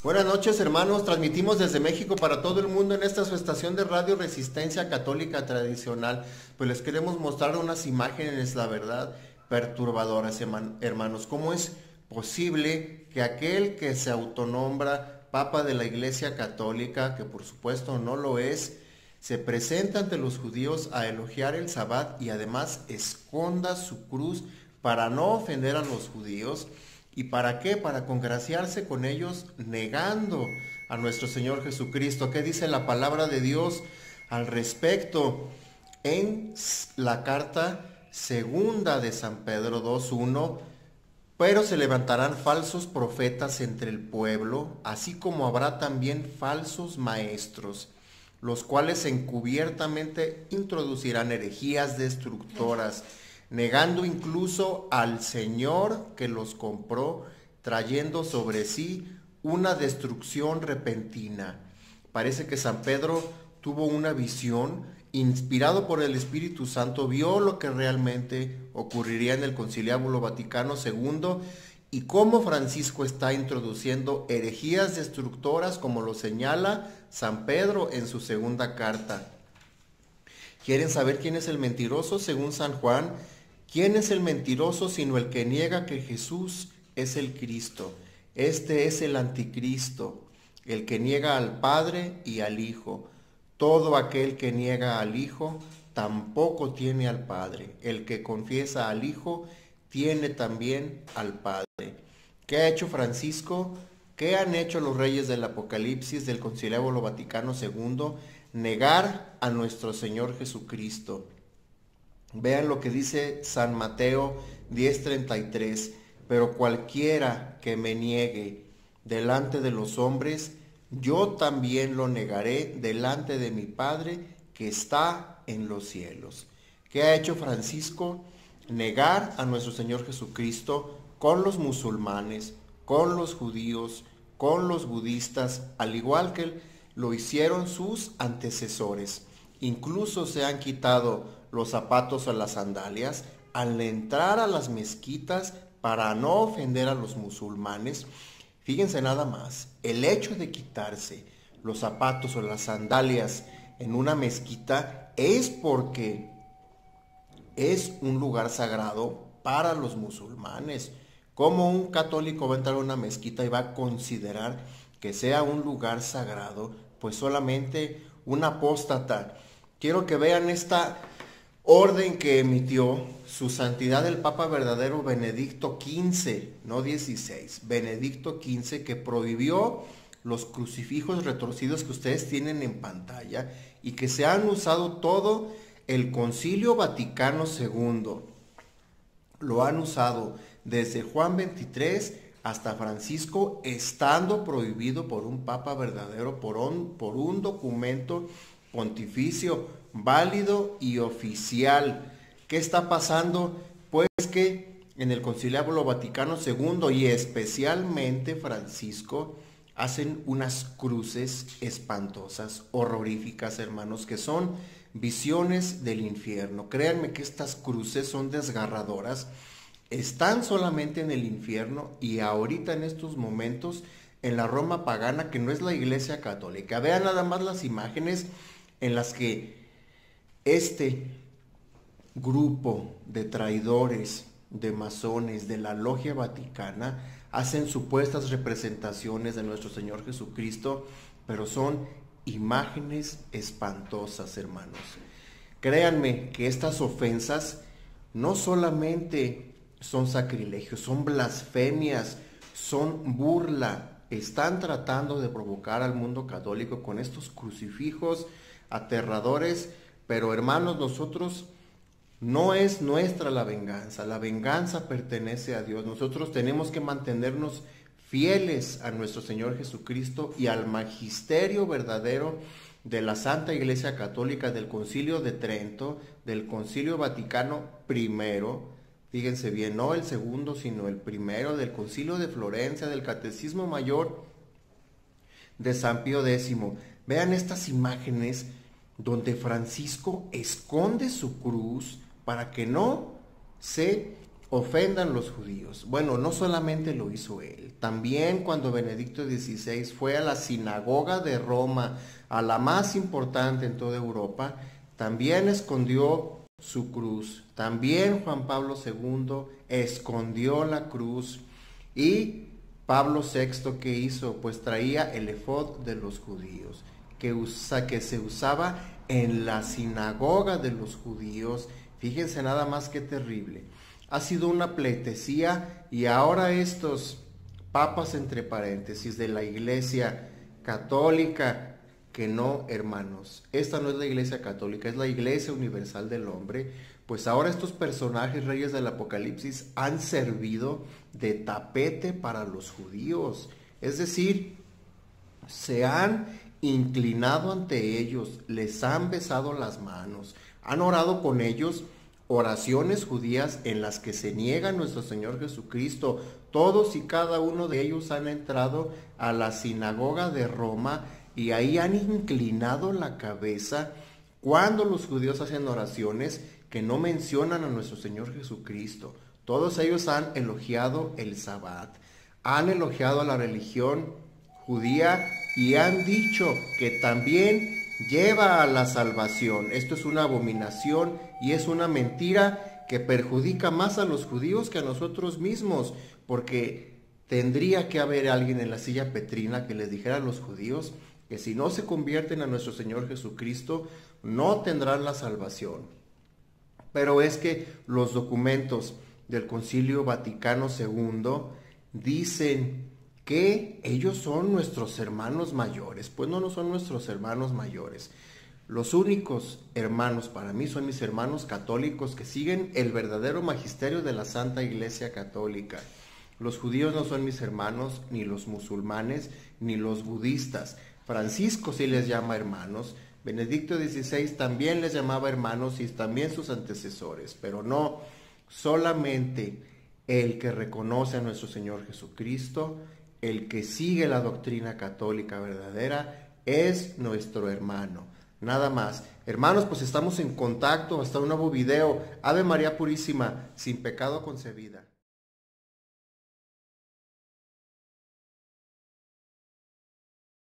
Buenas noches, hermanos. Transmitimos desde México para todo el mundo en esta su estación de radio Resistencia Católica Tradicional. Pues les queremos mostrar unas imágenes, la verdad, perturbadoras, hermanos. ¿Cómo es posible que aquel que se autonombra Papa de la Iglesia Católica, que por supuesto no lo es, se presenta ante los judíos a elogiar el Sabbat y además esconda su cruz para no ofender a los judíos? ¿Y para qué? Para congraciarse con ellos negando a nuestro Señor Jesucristo. ¿Qué dice la palabra de Dios al respecto? En la carta segunda de San Pedro 2:1, pero se levantarán falsos profetas entre el pueblo, así como habrá también falsos maestros, los cuales encubiertamente introducirán herejías destructoras, negando incluso al Señor que los compró, trayendo sobre sí una destrucción repentina. Parece que San Pedro tuvo una visión, inspirado por el Espíritu Santo, vio lo que realmente ocurriría en el Conciliábulo Vaticano II y cómo Francisco está introduciendo herejías destructoras, como lo señala San Pedro en su segunda carta. ¿Quieren saber quién es el mentiroso? Según San Juan, ¿quién es el mentiroso sino el que niega que Jesús es el Cristo? Este es el anticristo, el que niega al Padre y al Hijo. Todo aquel que niega al Hijo tampoco tiene al Padre. El que confiesa al Hijo tiene también al Padre. ¿Qué ha hecho Francisco? ¿Qué han hecho los reyes del Apocalipsis del Conciliábulo Vaticano II? Negar a nuestro Señor Jesucristo. Vean lo que dice San Mateo 10:33. Pero cualquiera que me niegue delante de los hombres, yo también lo negaré delante de mi Padre que está en los cielos. ¿Qué ha hecho Francisco? Negar a nuestro Señor Jesucristo con los musulmanes, con los judíos, con los budistas, al igual que lo hicieron sus antecesores. Incluso se han quitado los zapatos o las sandalias al entrar a las mezquitas para no ofender a los musulmanes. Fíjense nada más, el hecho de quitarse los zapatos o las sandalias en una mezquita es porque es un lugar sagrado para los musulmanes. ¿Cómo un católico va a entrar a una mezquita y va a considerar que sea un lugar sagrado? Pues solamente un apóstata. Quiero que vean esta orden que emitió su santidad el Papa verdadero Benedicto XV, no 16, Benedicto XV, que prohibió los crucifijos retorcidos que ustedes tienen en pantalla y que se han usado todo el Concilio Vaticano II. Lo han usado desde Juan XXIII hasta Francisco, estando prohibido por un Papa verdadero, por un documento pontificio válido y oficial. ¿Qué está pasando? Pues que en el Conciliábulo Vaticano II y especialmente Francisco hacen unas cruces espantosas, horroríficas, hermanos, que son visiones del infierno. Créanme que estas cruces son desgarradoras. Están solamente en el infierno y ahorita en estos momentos en la Roma pagana, que no es la Iglesia Católica. Vean nada más las imágenes en las que este grupo de traidores, de masones, de la logia vaticana, hacen supuestas representaciones de nuestro Señor Jesucristo, pero son imágenes espantosas, hermanos. Créanme que estas ofensas no solamente son sacrilegios, son blasfemias, son burla. Están tratando de provocar al mundo católico con estos crucifijos aterradores, pero hermanos, nosotros no es nuestra la venganza pertenece a Dios. Nosotros tenemos que mantenernos fieles a nuestro Señor Jesucristo y al magisterio verdadero de la Santa Iglesia Católica, del Concilio de Trento, del Concilio Vaticano I, fíjense bien, no el segundo, sino el primero, del Concilio de Florencia, del Catecismo Mayor de San Pío X. Vean estas imágenes donde Francisco esconde su cruz para que no se ofendan los judíos. Bueno, no solamente lo hizo él, también cuando Benedicto XVI fue a la sinagoga de Roma, a la más importante en toda Europa, también escondió su cruz. También Juan Pablo II escondió la cruz. Y Pablo VI, ¿qué hizo? Pues traía el efod de los judíos, que se usaba en la sinagoga de los judíos. Fíjense nada más qué terrible. Ha sido una pleitesía y ahora estos papas, entre paréntesis, de la Iglesia Católica, que no, hermanos, esta no es la Iglesia Católica, es la Iglesia Universal del Hombre. Pues ahora estos personajes reyes del Apocalipsis han servido de tapete para los judíos. Es decir, se han inclinado ante ellos, les han besado las manos, han orado con ellos oraciones judías en las que se niega nuestro Señor Jesucristo. Todos y cada uno de ellos han entrado a la sinagoga de Roma y ahí han inclinado la cabeza cuando los judíos hacen oraciones que no mencionan a nuestro Señor Jesucristo. Todos ellos han elogiado el Sabbat, han elogiado a la religión judía y han dicho que también lleva a la salvación. Esto es una abominación y es una mentira que perjudica más a los judíos que a nosotros mismos, porque tendría que haber alguien en la silla petrina que les dijera a los judíos que si no se convierten a nuestro Señor Jesucristo, no tendrán la salvación. Pero es que los documentos del Concilio Vaticano II dicen que ellos son nuestros hermanos mayores. Pues no son nuestros hermanos mayores. Los únicos hermanos para mí son mis hermanos católicos que siguen el verdadero magisterio de la Santa Iglesia Católica. Los judíos no son mis hermanos, ni los musulmanes, ni los budistas. Francisco sí les llama hermanos, Benedicto XVI también les llamaba hermanos y también sus antecesores, pero no, solamente el que reconoce a nuestro Señor Jesucristo, el que sigue la doctrina católica verdadera, es nuestro hermano. Nada más. Hermanos, pues estamos en contacto. Hasta un nuevo video. Ave María Purísima, sin pecado concebida.